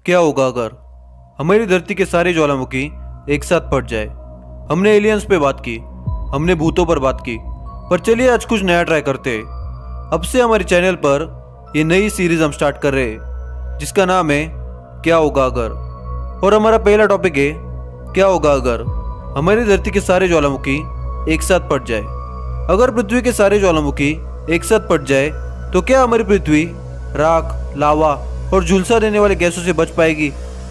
क्या होगा अगर हमारी धरती के सारे ज्वालामुखी एक साथ फट जाए। हमने एलियंस पे बात की, हमने भूतों पर बात की, पर चलिए आज कुछ नया ट्राई करते हैं। अब से हमारे चैनल पर ये नई सीरीज हम स्टार्ट कर रहे हैं जिसका नाम है क्या होगा अगर। और हमारा पहला टॉपिक है क्या होगा अगर हमारी धरती के सारे ज्वालामुखी एक साथ फट जाए। अगर पृथ्वी के सारे ज्वालामुखी एक साथ फट जाए तो क्या हमारी पृथ्वी राख, लावा और झुलसा देने वाले गैसों से बच पाएगी?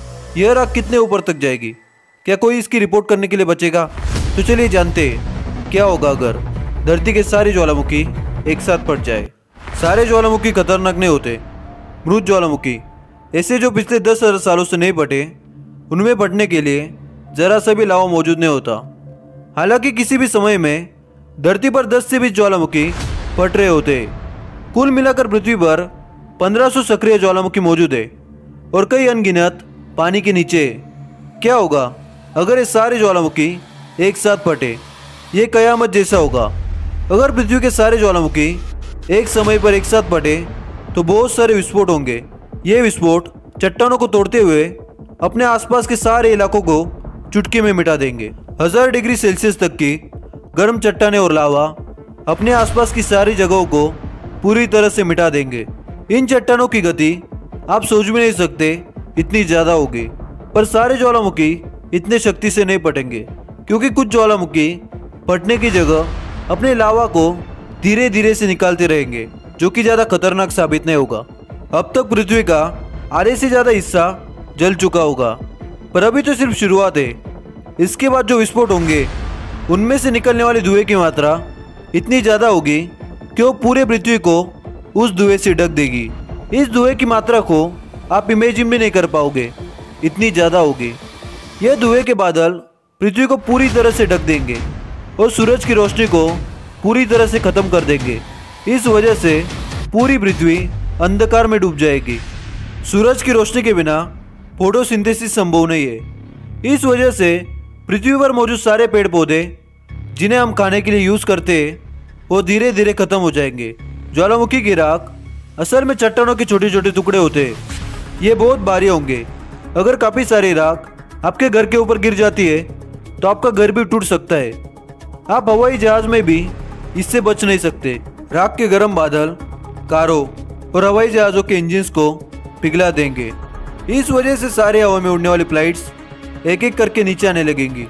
यह राख कितने ऊपर तक जाएगी? क्या कोई इसकी रिपोर्ट करने के लिए बचेगा? तो चलिए जानते हैं क्या होगा अगर धरती के सारे ज्वालामुखी एक साथ फट जाए। सारे ज्वालामुखी खतरनाक नहीं होते। मृत ज्वालामुखी ऐसे जो पिछले 10,000 सालों से नहीं फटे, उनमें फटने के लिए जरा सा भी लावा मौजूद नहीं होता। हालांकि किसी भी समय में धरती पर 10 से 20 ज्वालामुखी फट रहे होते। कुल मिलाकर पृथ्वी पर 1500 सक्रिय ज्वालामुखी मौजूद है और कई अनगिनत पानी के नीचे। क्या होगा अगर ये सारे ज्वालामुखी एक साथ फटे? ये कयामत जैसा होगा। अगर पृथ्वी के सारे ज्वालामुखी एक समय पर एक साथ फटे तो बहुत सारे विस्फोट होंगे। ये विस्फोट चट्टानों को तोड़ते हुए अपने आसपास के सारे इलाकों को चुटकी में मिटा देंगे। 1000 डिग्री सेल्सियस तक की गर्म चट्टानें और लावा अपने आसपास की सारी जगहों को पूरी तरह से मिटा देंगे। इन चट्टानों की गति आप सोच भी नहीं सकते, इतनी ज्यादा होगी। पर सारे ज्वालामुखी इतने शक्ति से नहीं फटेंगे क्योंकि कुछ ज्वालामुखी फटने की जगह अपने लावा को धीरे धीरे से निकालते रहेंगे, जो कि ज्यादा खतरनाक साबित नहीं होगा। अब तक पृथ्वी का आधे से ज्यादा हिस्सा जल चुका होगा, पर अभी तो सिर्फ शुरुआत है। इसके बाद जो विस्फोट होंगे उनमें से निकलने वाले धुएं की मात्रा इतनी ज्यादा होगी कि वो पूरे पृथ्वी को उस धुएं से ढक देगी। इस धुएं की मात्रा को आप इमेजिन भी नहीं कर पाओगे, इतनी ज़्यादा होगी। यह धुएं के बादल पृथ्वी को पूरी तरह से ढक देंगे और सूरज की रोशनी को पूरी तरह से ख़त्म कर देंगे। इस वजह से पूरी पृथ्वी अंधकार में डूब जाएगी। सूरज की रोशनी के बिना फोटोसिंथेसिस संभव नहीं है। इस वजह से पृथ्वी पर मौजूद सारे पेड़ पौधे जिन्हें हम खाने के लिए यूज़ करते हैं वो धीरे धीरे ख़त्म हो जाएंगे। ज्वालामुखी की राख असल में चट्टानों के छोटे छोटे टुकड़े होते हैं। ये बहुत भारी होंगे। अगर काफ़ी सारी राख आपके घर के ऊपर गिर जाती है तो आपका घर भी टूट सकता है। आप हवाई जहाज में भी इससे बच नहीं सकते। राख के गर्म बादल कारों और हवाई जहाज़ों के इंजन्स को पिघला देंगे। इस वजह से सारे हवा में उड़ने वाली फ्लाइट्स एक एक करके नीचे आने लगेंगी।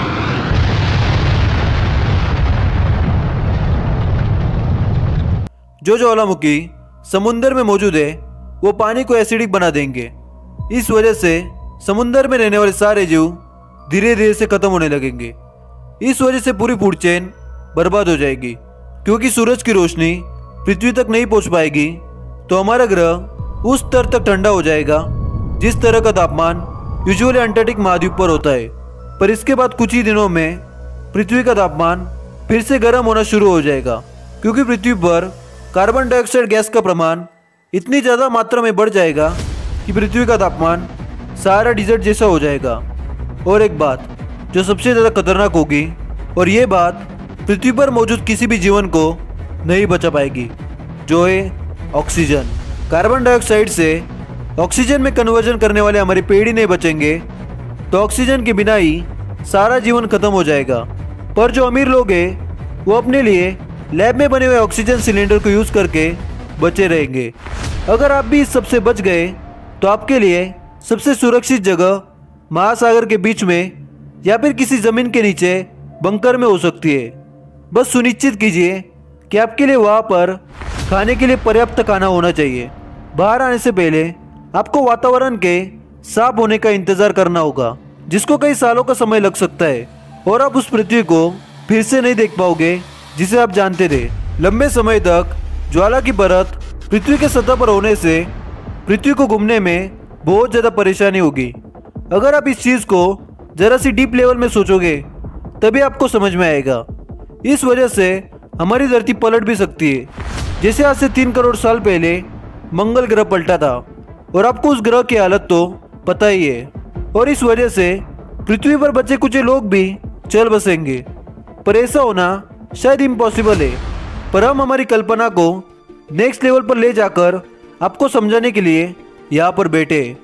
जो ज्वालामुखी समुद्र में मौजूद है वो पानी को एसिडिक बना देंगे। इस वजह से समुद्र में रहने वाले सारे जीव धीरे धीरे से खत्म होने लगेंगे। इस वजह से पूरी फूड चेन बर्बाद हो जाएगी। क्योंकि सूरज की रोशनी पृथ्वी तक नहीं पहुंच पाएगी तो हमारा ग्रह उस स्तर तक ठंडा हो जाएगा जिस तरह का तापमान यूजुअली अंटार्कटिक महाद्वीप पर होता है। पर इसके बाद कुछ ही दिनों में पृथ्वी का तापमान फिर से गर्म होना शुरू हो जाएगा, क्योंकि पृथ्वी पर कार्बन डाइऑक्साइड गैस का प्रमाण इतनी ज़्यादा मात्रा में बढ़ जाएगा कि पृथ्वी का तापमान सारा डिजर्ट जैसा हो जाएगा। और एक बात जो सबसे ज़्यादा खतरनाक होगी, और ये बात पृथ्वी पर मौजूद किसी भी जीवन को नहीं बचा पाएगी, जो है ऑक्सीजन। कार्बन डाइऑक्साइड से ऑक्सीजन में कन्वर्जन करने वाले हमारे पेड़ ही नहीं बचेंगे तो ऑक्सीजन के बिना ही सारा जीवन खत्म हो जाएगा। पर जो अमीर लोग हैं वो अपने लिए लैब में बने हुए ऑक्सीजन सिलेंडर को यूज़ करके बचे रहेंगे। अगर आप भी इस सबसे बच गए तो आपके लिए सबसे सुरक्षित जगह महासागर के बीच में या फिर किसी ज़मीन के नीचे बंकर में हो सकती है। बस सुनिश्चित कीजिए कि आपके लिए वहाँ पर खाने के लिए पर्याप्त खाना होना चाहिए। बाहर आने से पहले आपको वातावरण के साफ होने का इंतज़ार करना होगा, जिसको कई सालों का समय लग सकता है और आप उस पृथ्वी को फिर से नहीं देख पाओगे जिसे आप जानते थे। लंबे समय तक ज्वाला की परत पृथ्वी के सतह पर होने से पृथ्वी को घूमने में बहुत ज़्यादा परेशानी होगी। अगर आप इस चीज़ को ज़रा सी डीप लेवल में सोचोगे तभी आपको समझ में आएगा। इस वजह से हमारी धरती पलट भी सकती है, जैसे आज से 3 करोड़ साल पहले मंगल ग्रह पलटा था। और आपको उस ग्रह की हालत तो पता ही है। और इस वजह से पृथ्वी पर बचे कुछ लोग भी चल बसेंगे। पर ऐसा होना शायद इम्पॉसिबल है, पर हम हमारी कल्पना को नेक्स्ट लेवल पर ले जाकर आपको समझाने के लिए यहाँ पर बैठे।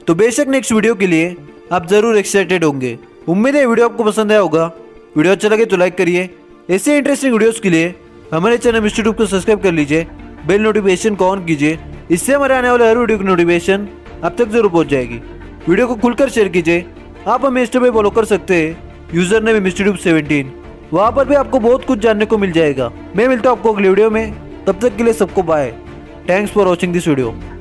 तो बेशक नेक्स्ट वीडियो के लिए आप जरूर एक्साइटेड होंगे। उम्मीद है वीडियो आपको पसंद आया होगा। वीडियो अच्छा लगे तो लाइक करिए। ऐसे इंटरेस्टिंग वीडियोस के लिए हमारे चैनल मिस्टर ट्यूब को सब्सक्राइब कर लीजिए, बेल नोटिफिकेशन को ऑन कीजिए। इससे हमारे आने वाले हर वीडियो की नोटिफिकेशन आप तक जरूर पहुंच जाएगी। वीडियो को खुलकर शेयर कीजिए। आप हमें इंस्टा पे फॉलो कर सकते हैं, यूजर नेम मिस्टर ट्यूब 17। वहाँ पर भी आपको बहुत कुछ जानने को मिल जाएगा। मैं मिलता हूँ आपको अगले वीडियो में, तब तक के लिए सबको bye. Thanks for watching this video.